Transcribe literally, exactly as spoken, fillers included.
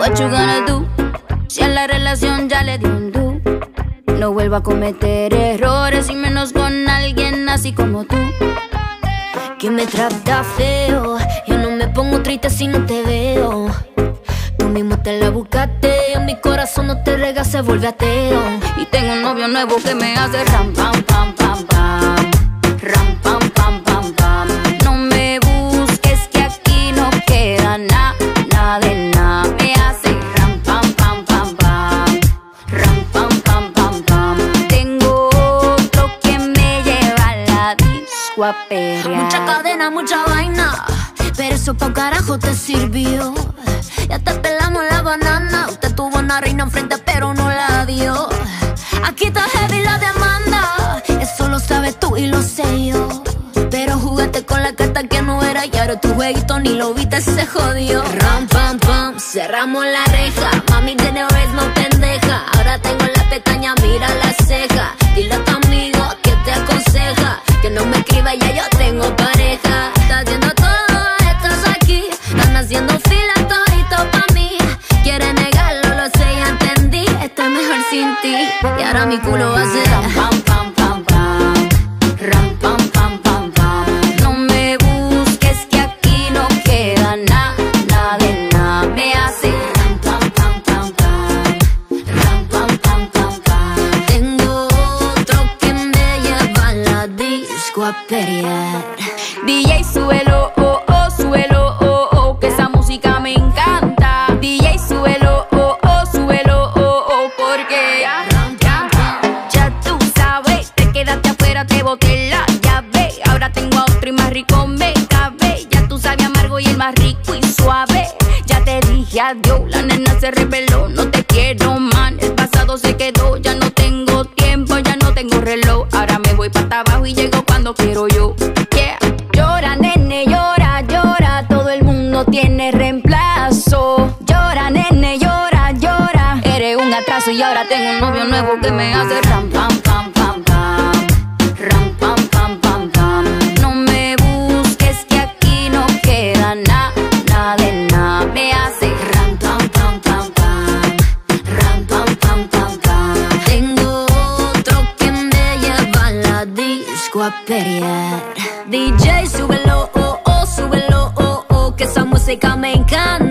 what you gonna do? Si a la relación ya le dio un do. No vuelvo a cometer errores y menos con alguien así como tú, que me trata feo. Yo no me pongo triste si no te veo. Tú mismo te la buscaste, en mi corazón no te rega, se vuelve ateo. Y tengo un novio nuevo que me hace ram pam pam pam pam, ram pam pam pam pam. No me busques que aquí no queda nada, nada de nada. Me hace ram pam pam pam pam, ram pam pam pam pam. Tengo otro que me lleva a la disco a perrear. Mucha cadena, mucha vaina, pero eso pa' carajo te sirvió. Ya te pelamos la banana. Usted tuvo una reina enfrente pero no la dio. Aquí está heavy la demanda, eso lo sabes tú y lo sé yo. Pero jugaste con la carta que no era y ahora tu jueguito ni lo viste, se jodió. Ram pam pam, cerramos la reja. Mami tiene vez no pendeja. Ahora tengo la pestaña, mira la ceja. Dile a tu amigo que te aconseja que no me escriba, ya yo tengo pareja. Está haciendo todo, estás aquí, están haciendo fila todito pa' mí. Quiere negarlo, lo sé, ya entendí. Estoy mejor sin ti y ahora mi culo va a ser ram pam pam pam pam, ram pam pam pam pam. No me busques que aquí no queda nada, nada de nada. Me hace ram pam pam pam pam, ram pam pam pam pam. Tengo otro que me lleva a la disco a pelear. D J súbelo, oh oh, súbelo, oh oh, que esa música me encanta. D J súbelo, oh oh, súbelo, oh oh, porque ya, ya, ya tú sabes, te quedaste afuera, te boté la llave. Ahora tengo a otro y más rico me cabe. Ya tú sabes amargo y el más rico y suave. Ya te dije adiós, la nena se rebeló, no te quiero man. El pasado se quedó, ya no tengo tiempo, ya no tengo reloj. Ahora me voy para abajo y llego cuando quiero yo. Yeah. Llora, nene, llora, llora, todo el mundo tiene reemplazo. Llora, nene, llora, llora, eres un atraso y ahora tengo un novio nuevo que me hace ram pam pam pam pam, ram pam pam pam pam. No me busques que aquí no queda nada, nada de nada. Me hace ram pam pam pam pam, ram pam pam pam pam. Tengo otro que me lleva a la disco a pelear. D J súbelo, oh oh, súbelo, oh oh, que esa música me encanta.